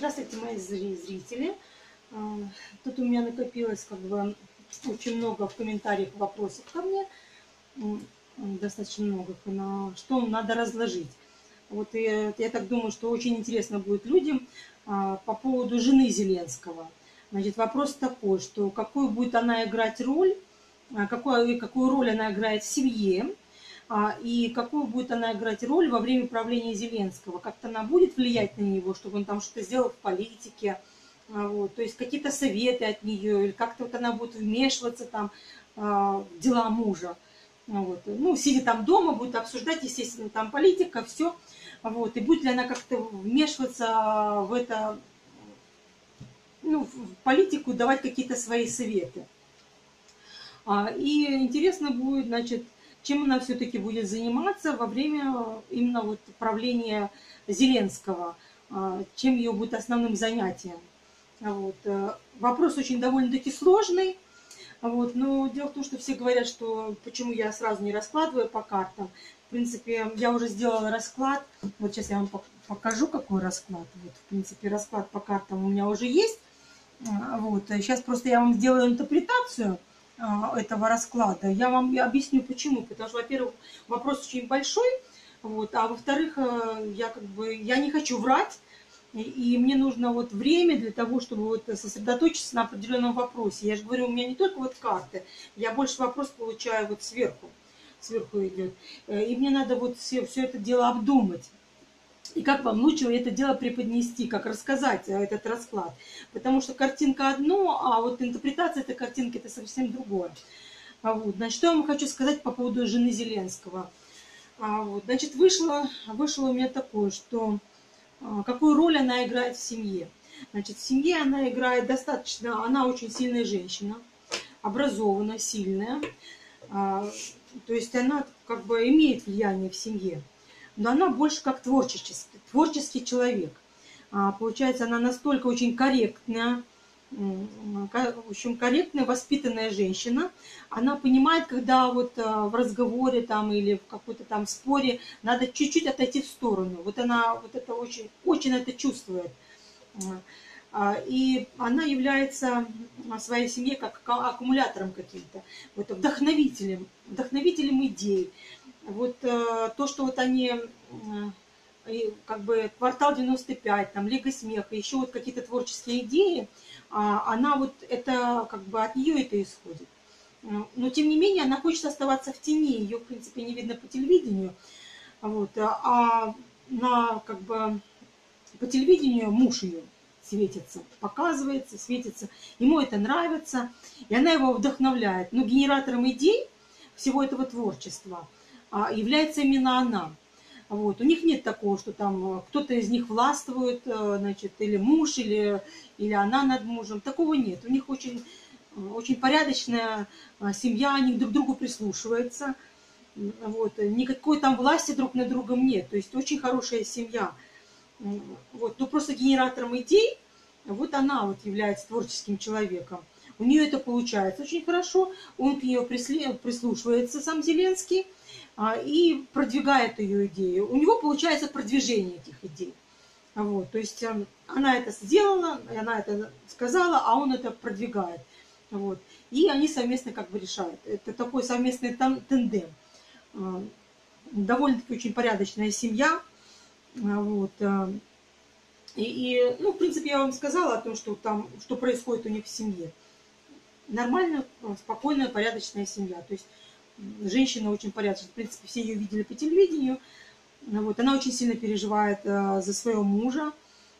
Здравствуйте, мои зрители. Тут у меня накопилось очень много в комментариях вопросов ко мне, достаточно много, на что надо разложить. Вот я так думаю, что очень интересно будет людям по поводу жены Зеленского. Значит, вопрос такой, что какую будет она играть роль, какую роль она играет в семье, и какую будет она играть роль во время правления Зеленского. Как-то она будет влиять на него, чтобы он там что-то сделал в политике, вот, то есть какие-то советы от нее, или как-то вот она будет вмешиваться там в дела мужа. Вот. Ну, сидя там дома, будет обсуждать, естественно, там политика, все. Вот. И будет ли она как-то вмешиваться в это, ну, в политику, давать какие-то свои советы. И интересно будет, значит, чем она все-таки будет заниматься во время именно вот правления Зеленского, чем ее будет основным занятием. Вот. Вопрос очень довольно-таки сложный. Вот. Но дело в том, что все говорят, что почему я сразу не раскладываю по картам. В принципе, я уже сделала расклад. Вот сейчас я вам покажу, какой расклад. Вот, в принципе, расклад по картам у меня уже есть. Вот. Сейчас просто я вам сделаю интерпретацию этого расклада. Я вам объясню почему. Потому что, во-первых, вопрос очень большой. Вот, а во-вторых, я не хочу врать. И мне нужно вот время для того, чтобы вот сосредоточиться на определенном вопросе. Я же говорю, у меня не только вот карты, я больше вопрос получаю вот сверху. Сверху идет. И мне надо вот все это дело обдумать. И как вам лучше это дело преподнести, как рассказать этот расклад. Потому что картинка одно, а вот интерпретация этой картинки это совсем другое. Вот. Значит, что я вам хочу сказать по поводу жены Зеленского. Вот. Значит, вышло у меня такое, что какую роль она играет в семье. Значит, в семье она играет достаточно, она очень сильная женщина, образованная, сильная. То есть она как бы имеет влияние в семье. Но она больше как творческий человек. Получается, она настолько очень корректная, воспитанная женщина. Она понимает, когда вот в разговоре там или в какой-то там споре надо чуть-чуть отойти в сторону. Вот она вот это очень, очень это чувствует. И она является в своей семье как аккумулятором каким-то, вот, вдохновителем идей. Вот то, что вот они, как бы «Квартал 95», там «Лига смеха», еще вот какие-то творческие идеи, она вот это, как бы от нее это исходит. Но тем не менее она хочет оставаться в тени, ее в принципе не видно по телевидению. Вот, как бы по телевидению муж ее светится, показывается, светится. Ему это нравится, и она его вдохновляет. Но генератором идей всего этого творчества является именно она. Вот. У них нет такого, что там кто-то из них властвует, значит, или муж, или она над мужем. Такого нет. У них очень, очень порядочная семья, они друг к другу прислушиваются. Вот. Никакой там власти друг над другом нет. То есть очень хорошая семья. Вот. Но просто генератором идей, вот она вот является творческим человеком. У нее это получается очень хорошо. Он к нее прислушивается, сам Зеленский, и продвигает ее идею. У него получается продвижение этих идей. Вот. То есть она это сделала, она это сказала, а он это продвигает. Вот. И они совместно как бы решают. Это такой совместный тандем. Довольно-таки очень порядочная семья. Вот. Ну, в принципе, я вам сказала о том, что происходит у них в семье. Нормальная, спокойная, порядочная семья. То есть женщина очень порядочная. В принципе, все ее видели по телевидению. Вот. Она очень сильно переживает за своего мужа.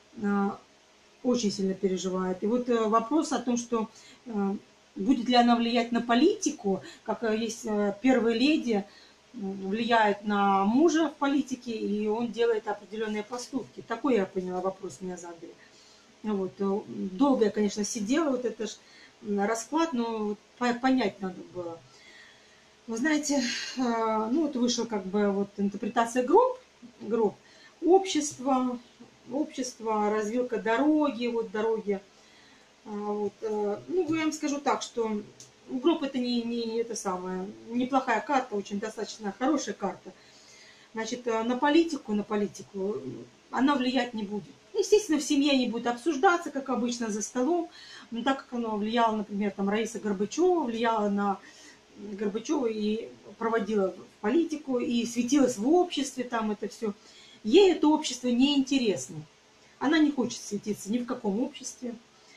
Очень сильно переживает. И вот вопрос о том, что будет ли она влиять на политику, как есть первая леди, влияет на мужа в политике, и он делает определенные поступки. Такой, я поняла, вопрос меня задали. Вот. Долго я, конечно, сидела, вот это ж расклад, но понять надо было. Вы знаете, ну вот вышла как бы вот интерпретация гроб, общество, развилка дороги, вот дороги. Вот. Ну, я вам скажу так, что гроб это не это самое, неплохая карта, очень достаточно хорошая карта. Значит, на политику она влиять не будет. Естественно, в семье они будут обсуждаться, как обычно, за столом. Но так как оно влияло, например, там Раиса Горбачева, влияла на Горбачева и проводила в политику, и светилась в обществе, там это все. Ей это общество не интересно. Она не хочет светиться ни в каком обществе,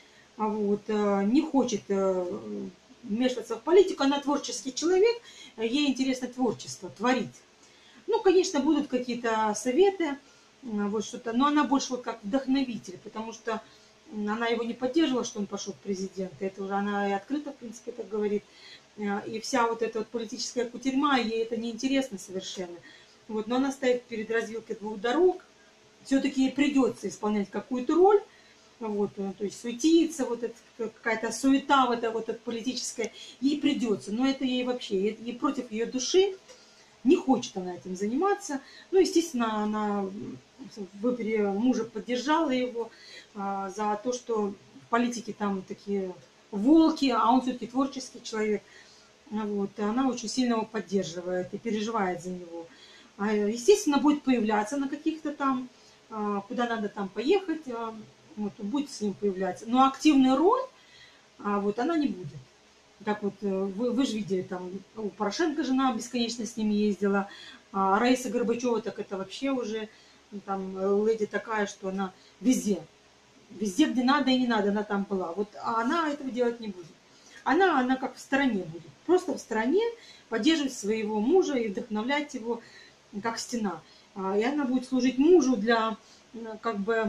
не хочет вмешиваться в политику. Она творческий человек, ей интересно творчество, творить. Ну, конечно, будут какие-то советы, вот что-то, но она больше вот как вдохновитель, потому что она его не поддерживала, что он пошел в президенты. Это уже она и открыто, в принципе, так говорит. И вся вот эта вот политическая кутерьма, ей это неинтересно совершенно. Вот, но она стоит перед развилкой двух дорог. Все-таки ей придется исполнять какую-то роль. Вот, то есть суетиться, вот это, какая-то суета вот эта политическая, ей придется. Но это ей вообще, ей против ее души. Не хочет она этим заниматься. Ну, естественно, она в выборе мужа поддержала его за то, что в политике там такие волки, а он все-таки творческий человек. Вот, и она очень сильно его поддерживает и переживает за него. Естественно, будет появляться на каких-то там, куда надо там поехать, вот, будет с ним появляться. Но активную роль вот, она не будет. Так вот, вы же видели, там у Порошенко жена бесконечно с ними ездила, а Раиса Горбачева, так это вообще уже там леди такая, что она везде, везде, где надо и не надо, она там была. Вот, а она этого делать не будет. Она как в стороне будет. Просто в стороне поддерживать своего мужа и вдохновлять его, как стена. И она будет служить мужу для, как бы,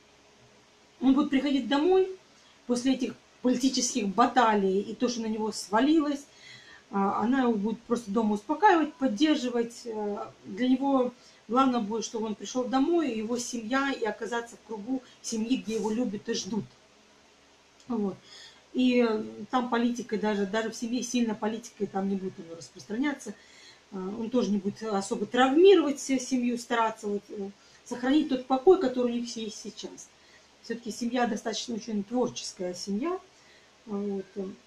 он будет приходить домой после этих политических баталий и то, что на него свалилось, она его будет просто дома успокаивать, поддерживать. Для него главное будет, чтобы он пришел домой, его семья, и оказаться в кругу семьи, где его любят и ждут. Вот. И там политикой, даже в семье сильно политикой там не будет его распространяться. Он тоже не будет особо травмировать семью, стараться вот, сохранить тот покой, который у них есть сейчас. Все-таки семья достаточно очень творческая семья. Вот.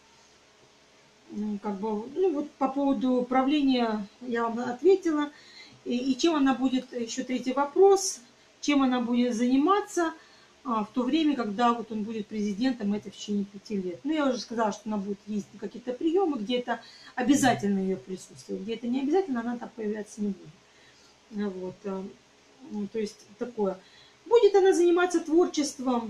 Как бы, ну вот по поводу правления я вам ответила. И чем она будет, еще третий вопрос, чем она будет заниматься в то время, когда вот он будет президентом, это в течение 5 лет. Ну, я уже сказала, что она будет ездить на какие-то приемы, где это обязательно ее присутствие, где это не обязательно, она там появляться не будет. Вот. То есть такое. Будет она заниматься творчеством,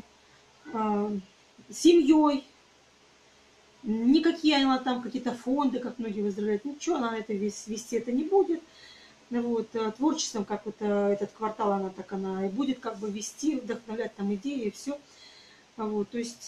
семьей. Никакие она там какие-то фонды, как многие возражают, ничего она это вести это не будет. Вот, творчеством, как вот этот квартал, она так она и будет как бы вести, вдохновлять там идеи и все. Вот, то есть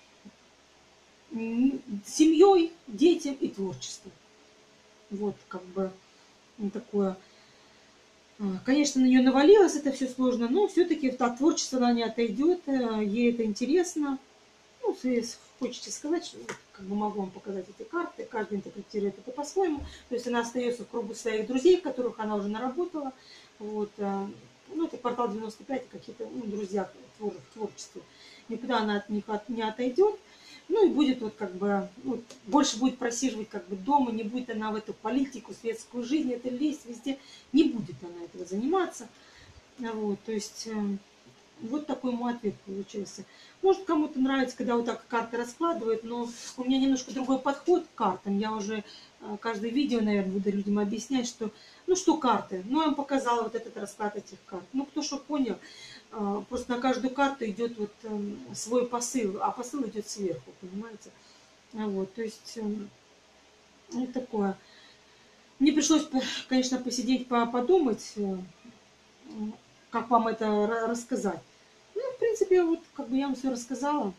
семьей, детям и творчеством. Вот, как бы такое. Конечно, на нее навалилось это все сложно, но все-таки от творчества она не отойдет, ей это интересно. Ну, если хочете сказать, что как бы могу вам показать эти карты, каждый интерпретирует это по-своему. То есть она остается в кругу своих друзей, которых она уже наработала. Вот, ну, это квартал 95, какие-то друзья в творчестве. Никуда она от них не отойдет. Ну и будет вот как бы, ну, больше будет просиживать как бы дома, не будет она в эту политику, светскую жизнь, это лезть везде, не будет она этого заниматься. Вот, то есть вот такой мой ответ получился. Может, кому-то нравится, когда вот так карты раскладывают, но у меня немножко другой подход к картам. Я уже каждое видео, наверное, буду людям объяснять, что, ну что карты. Ну, я вам показала вот этот расклад этих карт. Ну, кто что понял, просто на каждую карту идет вот свой посыл, а посыл идет сверху, понимаете? Вот, то есть, вот такое. Мне пришлось, конечно, посидеть, подумать, как вам это рассказать. Ну, в принципе, вот как бы я вам все рассказала.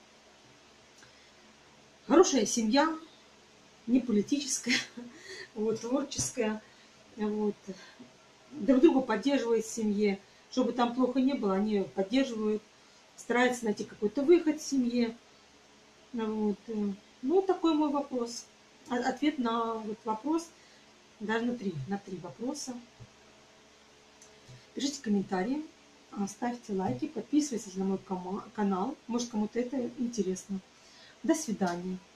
Хорошая семья, не политическая, вот, творческая. Вот. Друг друга поддерживает в семье. Чтобы там плохо не было, они поддерживают, стараются найти какой-то выход в семье. Вот. Ну, такой мой вопрос. Ответ на вот вопрос, даже на три вопроса. Пишите комментарии, ставьте лайки, подписывайтесь на мой канал. Может, кому-то это интересно. До свидания.